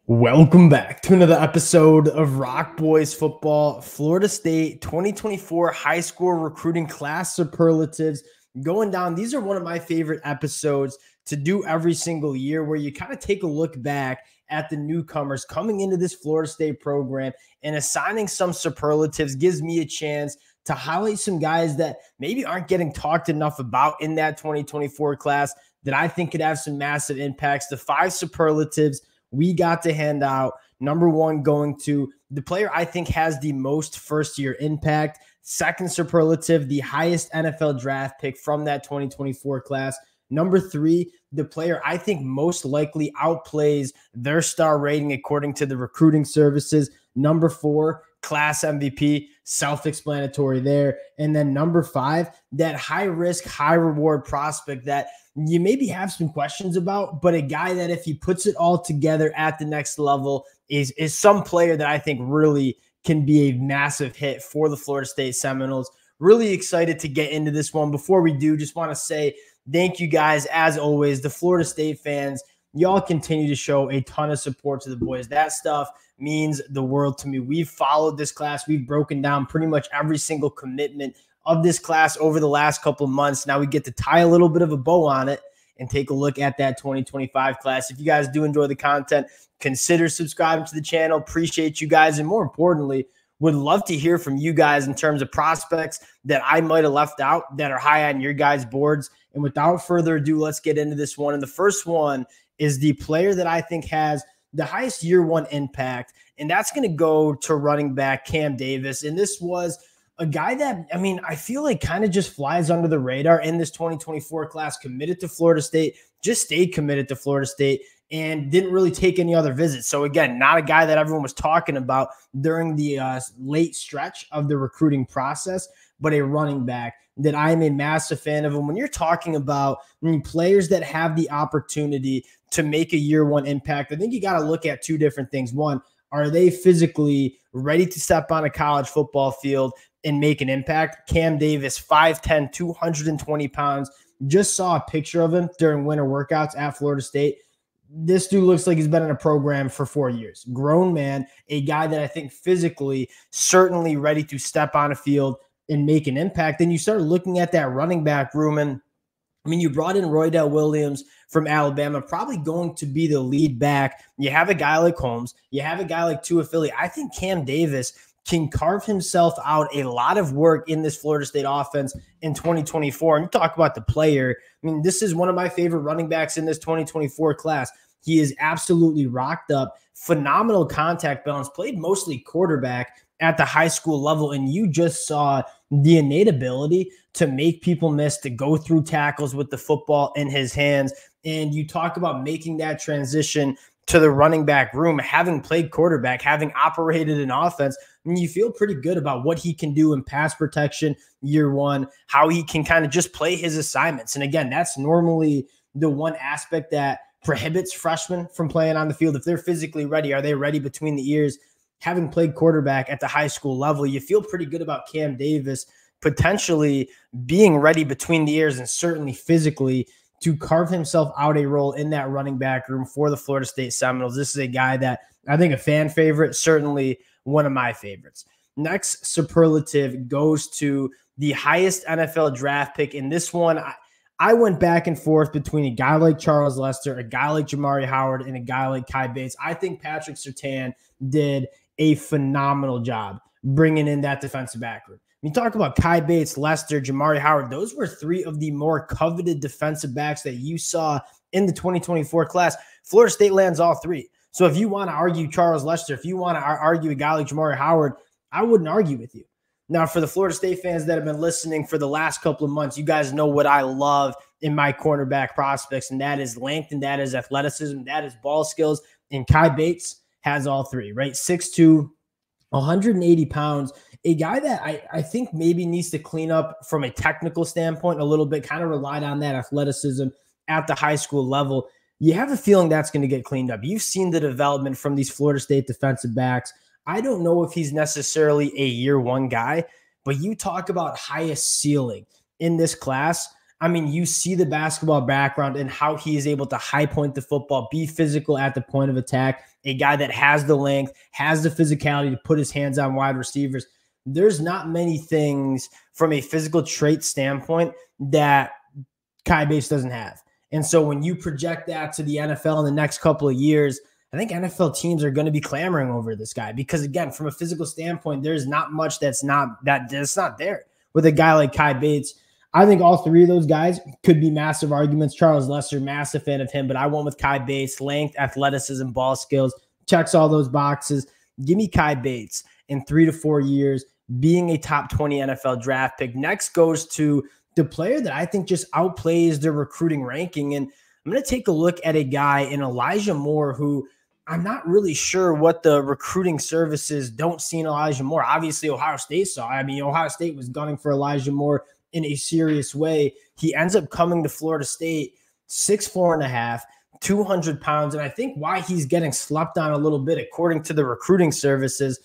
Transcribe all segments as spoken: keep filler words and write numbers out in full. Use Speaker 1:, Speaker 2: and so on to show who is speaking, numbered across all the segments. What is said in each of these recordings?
Speaker 1: Welcome back to another episode of Rock Boys Football. Florida State twenty twenty-four high school recruiting class superlatives going down. These are one of my favorite episodes to do every single year, where you kind of take a look back at the newcomers coming into this Florida State program and assigning some superlatives. Gives me a chance to highlight some guys that maybe aren't getting talked enough about in that twenty twenty-four class that I think could have some massive impacts. The five superlatives we got to hand out. Number one, going to the player I think has the most first-year impact. Second superlative, the highest N F L draft pick from that twenty twenty-four class. Number three, the player I think most likely outplays their star rating according to the recruiting services. Number four, class M V P, self-explanatory there. And then number five, that high-risk, high-reward prospect that you maybe have some questions about, but a guy that if he puts it all together at the next level is, is some player that I think really can be a massive hit for the Florida State Seminoles. Really excited to get into this one. Before we do, just want to say thank you guys, as always, the Florida State fans. Y'all continue to show a ton of support to the boys. That stuff means the world to me. We've followed this class. We've broken down pretty much every single commitment of this class over the last couple of months. Now we get to tie a little bit of a bow on it and take a look at that twenty twenty-five class. If you guys do enjoy the content, consider subscribing to the channel. Appreciate you guys. And more importantly, would love to hear from you guys in terms of prospects that I might have left out that are high on your guys' boards. And without further ado, let's get into this one. And the first one is the player that I think has the highest year one impact, and that's going to go to running back Cam Davis. And this was a guy that, I mean, I feel like kind of just flies under the radar in this twenty twenty-four class, committed to Florida State, just stayed committed to Florida State, and didn't really take any other visits. So again, not a guy that everyone was talking about during the uh, late stretch of the recruiting process, but a running back that I am a massive fan of. And when you're talking about I mean, players that have the opportunity to make a year one impact, I think you got to look at two different things. One, are they physically ready to step on a college football field and make an impact? Cam Davis, five ten, two hundred twenty pounds. Just saw a picture of him during winter workouts at Florida State. This dude looks like he's been in a program for four years. Grown man, a guy that I think physically certainly ready to step on a field and make an impact. Then you start looking at that running back room, and I mean, you brought in Roydell Williams from Alabama, probably going to be the lead back. You have a guy like Holmes. You have a guy like Tua Philly. I think Cam Davis can carve himself out a lot of work in this Florida State offense in twenty twenty-four. And you talk about the player. I mean, this is one of my favorite running backs in this twenty twenty-four class. He is absolutely rocked up, phenomenal contact balance, played mostly quarterback at the high school level, and you just saw the innate ability to make people miss, to go through tackles with the football in his hands. And you talk about making that transition to the running back room, having played quarterback, having operated an offense, I mean, you feel pretty good about what he can do in pass protection year one, how he can kind of just play his assignments. And again, that's normally the one aspect that prohibits freshmen from playing on the field. If they're physically ready, are they ready between the ears? Having played quarterback at the high school level, you feel pretty good about Cam Davis potentially being ready between the ears and certainly physically to carve himself out a role in that running back room for the Florida State Seminoles. This is a guy that I think a fan favorite, certainly one of my favorites. Next superlative goes to the highest N F L draft pick. In this one, I, I went back and forth between a guy like Charles Lester, a guy like Jamari Howard, and a guy like Kai Bates. I think Patrick Surtain did a phenomenal job bringing in that defensive back room. You talk about Kai Bates, Lester, Jamari Howard. Those were three of the more coveted defensive backs that you saw in the twenty twenty-four class. Florida State lands all three. So if you want to argue Charles Lester, if you want to argue a guy like Jamari Howard, I wouldn't argue with you. Now, for the Florida State fans that have been listening for the last couple of months, you guys know what I love in my cornerback prospects, and that is length, and that is athleticism, that is ball skills. And Kai Bates has all three, right? six two, one hundred eighty pounds, a guy that I, I think maybe needs to clean up from a technical standpoint a little bit, kind of relied on that athleticism at the high school level. You have a feeling that's going to get cleaned up. You've seen the development from these Florida State defensive backs. I don't know if he's necessarily a year one guy, but you talk about highest ceiling in this class. I mean, you see the basketball background and how he is able to high point the football, be physical at the point of attack, a guy that has the length, has the physicality to put his hands on wide receivers. There's not many things from a physical trait standpoint that Kai Bates doesn't have. And so when you project that to the N F L in the next couple of years, I think N F L teams are going to be clamoring over this guy because, again, from a physical standpoint, there's not much that's not that that's not there with a guy like Kai Bates. I think all three of those guys could be massive arguments. Charles Lester, massive fan of him, but I went with Kai Bates. Length, athleticism, ball skills, checks all those boxes. Give me Kai Bates in three to four years being a top twenty N F L draft pick. Next goes to the player that I think just outplays their recruiting ranking. And I'm going to take a look at a guy in Elijah Moore who I'm not really sure what the recruiting services don't see in Elijah Moore. Obviously, Ohio State saw. I mean, Ohio State was gunning for Elijah Moore in a serious way. He ends up coming to Florida State, six four and a half, two hundred pounds. And I think why he's getting slept on a little bit, according to the recruiting services,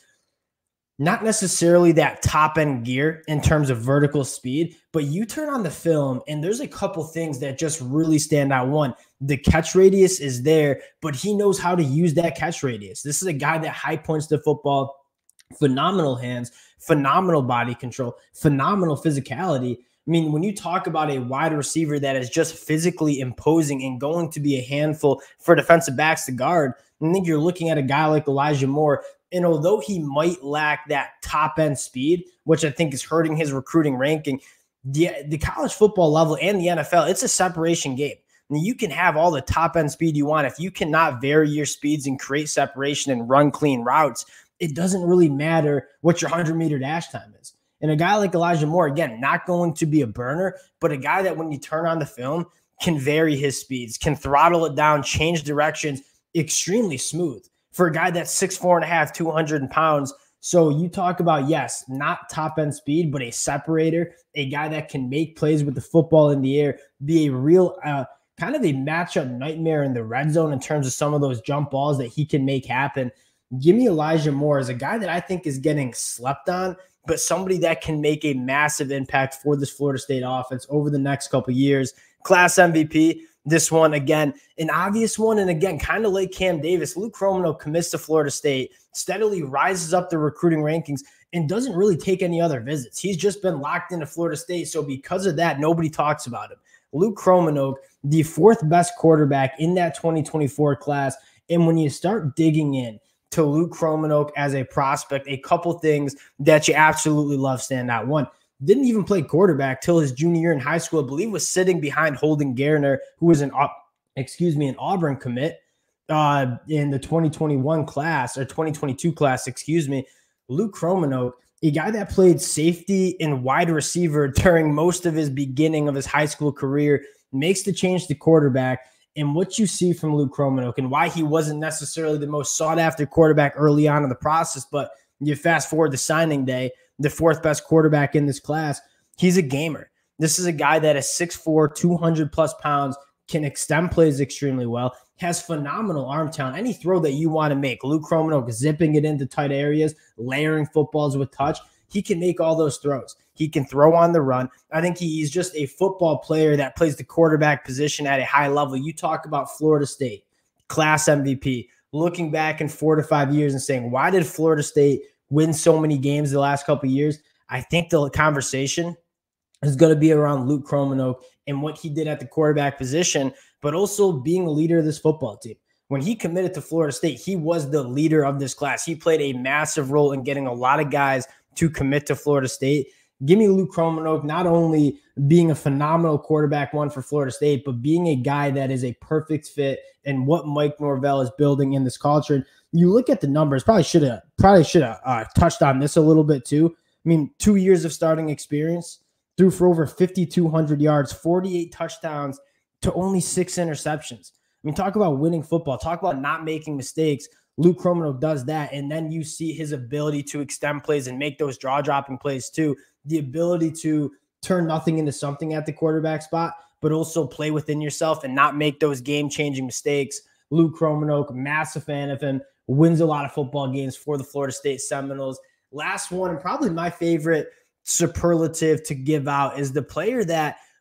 Speaker 1: not necessarily that top end gear in terms of vertical speed, but you turn on the film and there's a couple things that just really stand out. One, the catch radius is there, but he knows how to use that catch radius. This is a guy that high points the football, phenomenal hands, phenomenal body control, phenomenal physicality. I mean, when you talk about a wide receiver that is just physically imposing and going to be a handful for defensive backs to guard, I think you're looking at a guy like Elijah Moore. And although he might lack that top end speed, which I think is hurting his recruiting ranking, the, the college football level and the N F L, it's a separation game. I mean, you can have all the top end speed you want. If you cannot vary your speeds and create separation and run clean routes, it doesn't really matter what your hundred meter dash time is. And a guy like Elijah Moore, again, not going to be a burner, but a guy that when you turn on the film can vary his speeds, can throttle it down, change directions, extremely smooth for a guy that's six four and a half, two hundred pounds. So you talk about, yes, not top end speed, but a separator, a guy that can make plays with the football in the air, be a real uh, kind of a matchup nightmare in the red zone in terms of some of those jump balls that he can make happen. Give me Elijah Moore as a guy that I think is getting slept on, but somebody that can make a massive impact for this Florida State offense over the next couple of years. Class M V P. This one, again, an obvious one. And again, kind of like Cam Davis, Luke Romano commits to Florida State, steadily rises up the recruiting rankings, and doesn't really take any other visits. He's just been locked into Florida State. So because of that, nobody talks about him. Luke Romano, the fourth best quarterback in that twenty twenty-four class. And when you start digging in to Luke Romano as a prospect, a couple things that you absolutely love stand out. One, didn't even play quarterback till his junior year in high school. I believe was sitting behind Holden Garner, who was an, excuse me, an Auburn commit uh, in the twenty twenty-one class or twenty twenty-two class, excuse me. Luke Romano, a guy that played safety and wide receiver during most of his beginning of his high school career, makes the change to quarterback. And what you see from Luke Romano and why he wasn't necessarily the most sought after quarterback early on in the process, but you fast forward to signing day, the fourth best quarterback in this class, he's a gamer. This is a guy that is six four, two hundred plus pounds, can extend plays extremely well, has phenomenal arm talent. Any throw that you want to make, Luke Romano zipping it into tight areas, layering footballs with touch, he can make all those throws. He can throw on the run. I think he's just a football player that plays the quarterback position at a high level. You talk about Florida State, class M V P, looking back in four to five years and saying, why did Florida State win so many games the last couple of years? I think the conversation is going to be around Luke Romano and what he did at the quarterback position, but also being a leader of this football team. When he committed to Florida State, he was the leader of this class. He played a massive role in getting a lot of guys to commit to Florida State. Give me Luke Romano, not only being a phenomenal quarterback one for Florida State, but being a guy that is a perfect fit and what Mike Norvell is building in this culture. And you look at the numbers, probably should have probably should have uh, touched on this a little bit too. I mean, two years of starting experience, threw for over fifty-two hundred yards, forty-eight touchdowns to only six interceptions. I mean, talk about winning football. Talk about not making mistakes. Luke Romano does that, and then you see his ability to extend plays and make those draw-dropping plays too. The ability to turn nothing into something at the quarterback spot, but also play within yourself and not make those game-changing mistakes. Luke Romano, massive fan of him, wins a lot of football games for the Florida State Seminoles. Last one, and probably my favorite superlative to give out, is the player that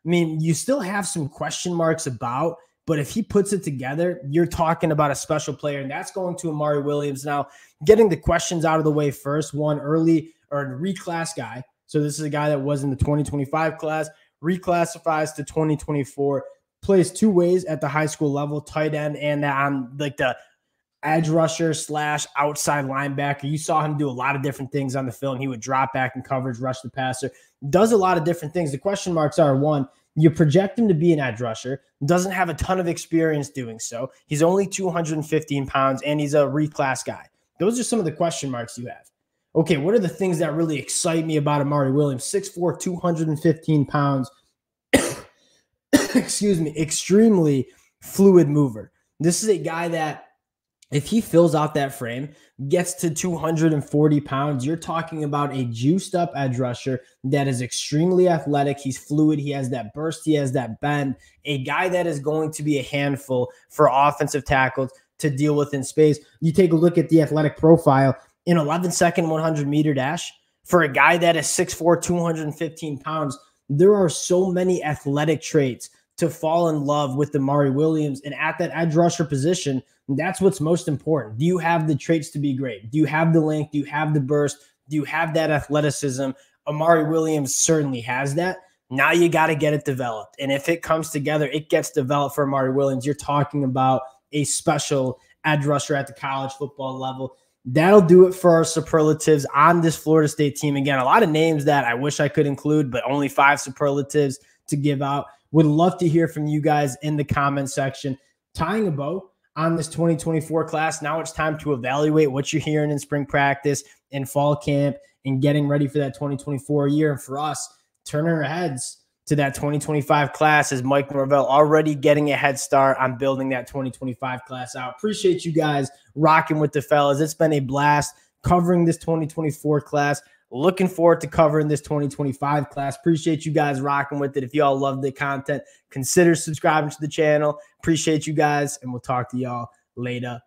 Speaker 1: I mean, you still have some question marks about, but if he puts it together, you're talking about a special player, and that's going to Amari Williams. Now, getting the questions out of the way first, one early or a reclass guy. So this is a guy that was in the twenty twenty-five class, reclassifies to twenty twenty-four, plays two ways at the high school level, tight end and on like the edge rusher slash outside linebacker. You saw him do a lot of different things on the film. He would drop back in coverage, rush the passer, does a lot of different things. The question marks are, one, you project him to be an edge rusher, doesn't have a ton of experience doing so. He's only two hundred fifteen pounds, and he's a reclass guy. Those are some of the question marks you have. Okay, what are the things that really excite me about Amari Williams? six foot four, two hundred fifteen pounds. Excuse me, extremely fluid mover. This is a guy that, if he fills out that frame, gets to two hundred forty pounds, you're talking about a juiced up edge rusher that is extremely athletic. He's fluid. He has that burst. He has that bend. A guy that is going to be a handful for offensive tackles to deal with in space. You take a look at the athletic profile in eleven second one hundred meter dash for a guy that is six foot four, two hundred fifteen pounds. There are so many athletic traits to fall in love with Amari Williams, and at that edge rusher position, that's what's most important. Do you have the traits to be great? Do you have the length? Do you have the burst? Do you have that athleticism? Amari Williams certainly has that. Now you got to get it developed. And if it comes together, it gets developed for Amari Williams. You're talking about a special edge rusher at the college football level. That'll do it for our superlatives on this Florida State team. Again, a lot of names that I wish I could include, but only five superlatives to give out. Would love to hear from you guys in the comment section. Tying a bow on this twenty twenty-four class. Now it's time to evaluate what you're hearing in spring practice, in fall camp, and getting ready for that twenty twenty-four year. And for us, turning our heads to that twenty twenty-five class as Mike Norvell already getting a head start on building that twenty twenty-five class out. Appreciate you guys rocking with the fellas. It's been a blast covering this twenty twenty-four class. Looking forward to covering this twenty twenty-five class. Appreciate you guys rocking with it. If y'all love the content, consider subscribing to the channel. Appreciate you guys, and we'll talk to y'all later.